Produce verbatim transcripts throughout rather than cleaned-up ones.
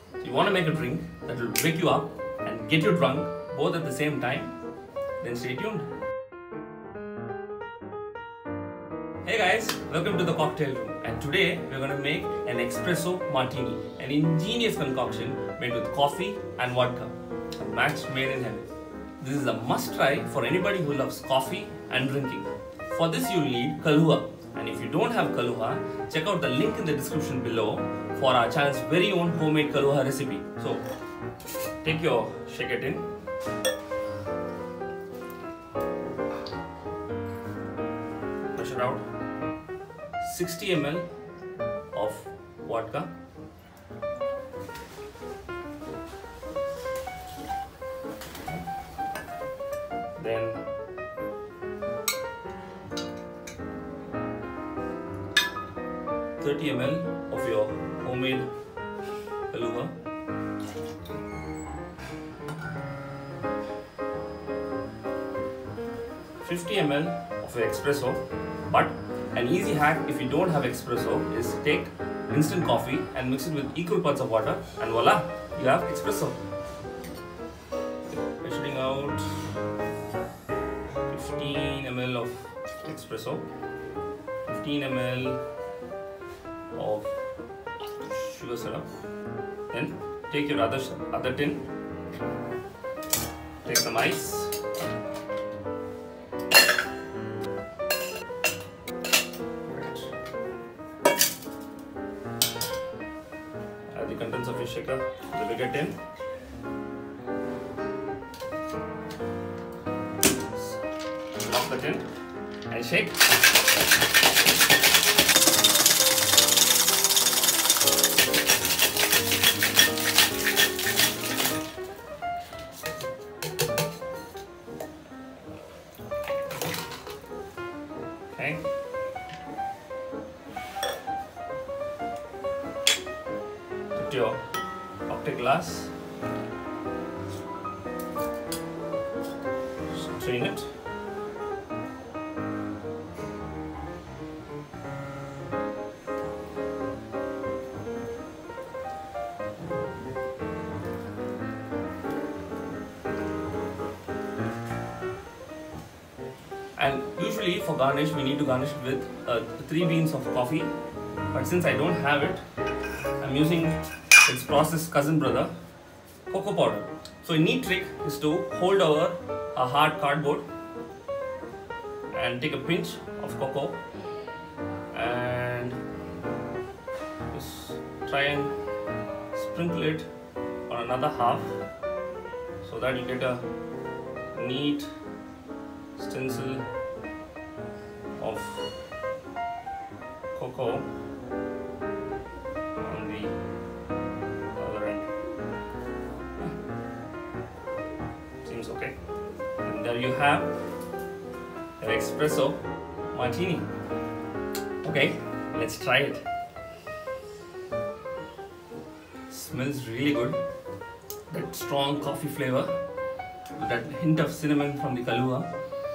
So you want to make a drink that will wake you up and get you drunk both at the same time? Then stay tuned. Hey guys, welcome to the cocktail room, and today we're going to make an Espresso Martini, an ingenious concoction made with coffee and vodka, a match made in heaven. This is a must try for anybody who loves coffee and drinking. For this you'll need Kahlua, and if you don't have Kahlua, check out the link in the description below for our channel's very own homemade Kahlua recipe. So take your shaker tin. Measure out sixty milliliters of vodka, then thirty milliliters of your homemade Kahlua, fifty milliliters of your espresso. But an easy hack if you don't have espresso is take instant coffee and mix it with equal parts of water, and voila, you have espresso. Measuring out fifteen milliliters of espresso, fifteen milliliters of sugar syrup. Then take your other other tin, take some ice, the contents of your shaker to the bigger tin. Lock the tin and shake. Okay. Your cocktail glass, strain it, and usually for garnish we need to garnish it with uh, three beans of coffee, but since I don't have it, I'm using its processed cousin brother, cocoa powder. So a neat trick is to hold over a hard cardboard and take a pinch of cocoa and just try and sprinkle it on another half so that you get a neat stencil of cocoa on the other end. Seems okay. And there you have an Espresso Martini. Okay, let's try it. Smells really good. That strong coffee flavor, with that hint of cinnamon from the Kahlua.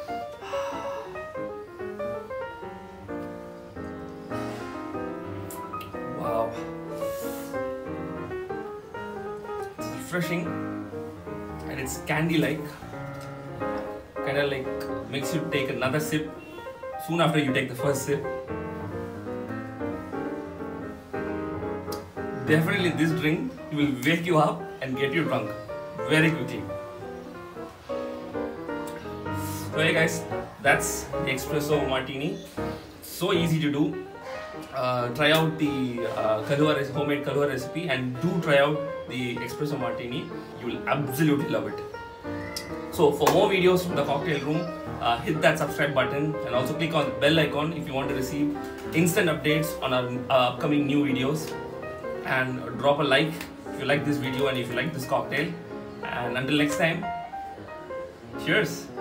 Wow. It's refreshing and it's candy-like. Kind of like makes you take another sip soon after you take the first sip. Definitely this drink will wake you up and get you drunk very quickly. So hey guys, that's the Espresso Martini. So easy to do. Uh, try out the uh, Kahlua, homemade Kahlua recipe, and do try out the Espresso Martini. You will absolutely love it. So for more videos from the cocktail room, uh, hit that subscribe button and also click on the bell icon if you want to receive instant updates on our uh, upcoming new videos. And drop a like if you like this video and if you like this cocktail. And until next time, cheers!